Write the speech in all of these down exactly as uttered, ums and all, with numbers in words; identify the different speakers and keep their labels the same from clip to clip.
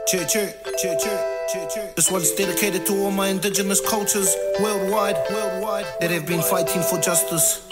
Speaker 1: Cheer, cheer, cheer, cheer, cheer, cheer. This one's dedicated to all my indigenous cultures worldwide, worldwide that have been fighting for justice.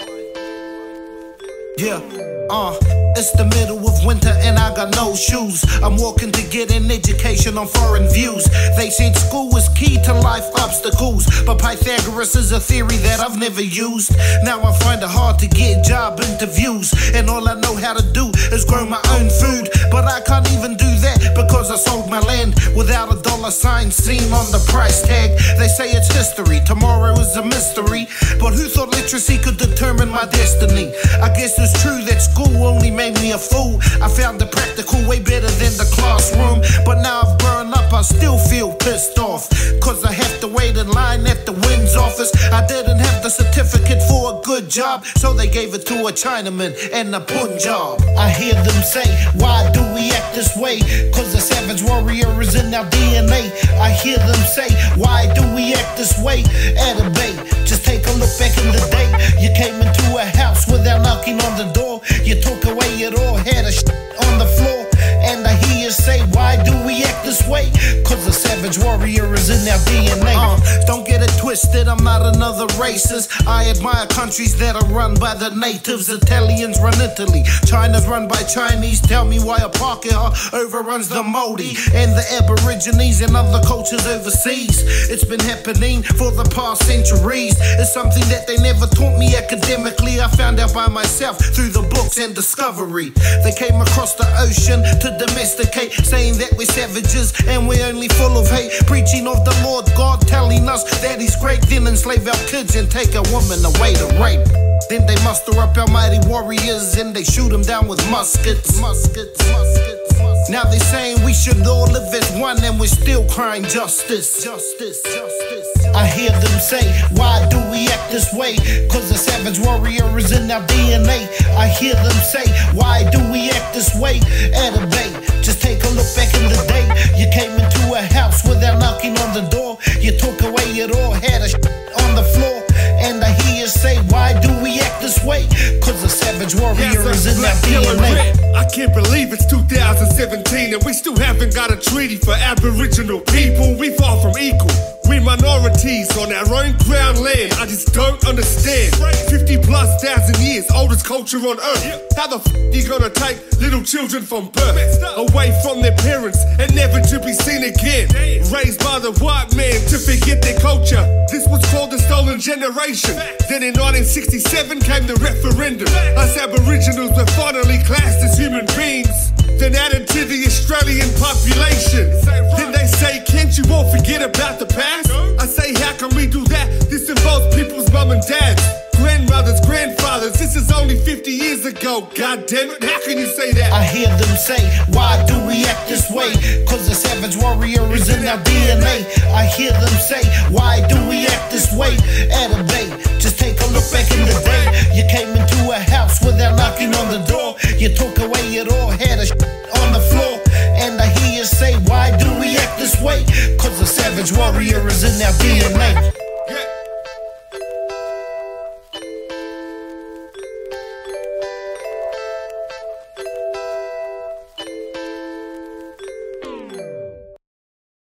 Speaker 1: Yeah, uh, it's the middle of winter and I got no shoes. I'm walking to get an education on foreign views. They said school was key to life obstacles, but Pythagoras is a theory that I've never used. Now I find it hard to get job interviews, and all I know how to do is grow my own food. But I can't even do that because I sold my land without a dollar sign seen on the price tag. They say it's history, tomorrow is a mystery, but who thought literacy could determine my destiny? I guess it's true that school only made me a fool. I found the practical way better than the classroom, but now I've grown up, I still feel pissed off, cause I have to wait in line at the WINS office. I didn't have the certificate for a good job, so they gave it to a Chinaman and a Punjab. I hear them say, why do we act this way? Cause the savage warrior is in our D N A. I hear them say, why do we act this way? At a bay, just take a look back in the day. You came into a house without knocking on the door. You took away it all, had a shit on the floor. And I hear you say, why do we act this way? Cause the savage warrior is in our D N A. Uh, don't get it twisted, I'm not another racist. I admire countries that are run by the natives. Italians run Italy, China's run by Chinese. Tell me why a Pākehā overruns the Māori and the Aborigines and other cultures overseas. It's been happening for the past centuries. It's something that they never taught me academically. I found out by myself through the books and discovery. They came across the ocean to domesticate, saying that we're savages and we're only full of hate. Preaching of the Lord God, telling us that he's great, then enslave our kids and take a woman away to rape. Then they muster up our mighty warriors and they shoot them down with muskets. Muskets, muskets, muskets. Now they're saying we should all live as one, and we're still crying justice. Justice, justice. I hear them say, why do we act this way? Cause the savage warrior is in our D N A. I hear them say, why do we act this way? At a bay, just take a look back in the day. You came into a house without knocking on the door. You took away it all, had a shit on the floor. And I hear you say, why do we act this way? Cause the savage warrior is in our D N A.
Speaker 2: I can't believe it's two thousand seventeen and we still haven't got a treaty for Aboriginal people. We far from equal. We minorities on our own ground land. I just don't understand. fifty plus thousand years, oldest culture on earth. How the f you gonna take little children from birth away from their parents and never to be seen again? Raised by the white man to forget their culture. This was called the stolen generation. Then in nineteen sixty-seven came the referendum. Us Aboriginals were finally classed as human beings, then added to the Australian population. Then they say, can't you all forget about the past? I say, how can we do that? This involves people's mum and dads, grandmothers, grandfathers. This is only fifty years ago, god damn it, how can you say that?
Speaker 1: I hear them say, why do we act this way? Cause the savage warrior is in our D N A. I hear them say, why do we act this way? At a bay, just take a look back in the day. You came into a house without knocking on the door. You took away it all, had a shit on the floor. And I hear you say, why do we act this way? Cause the savage warrior is in our D N A.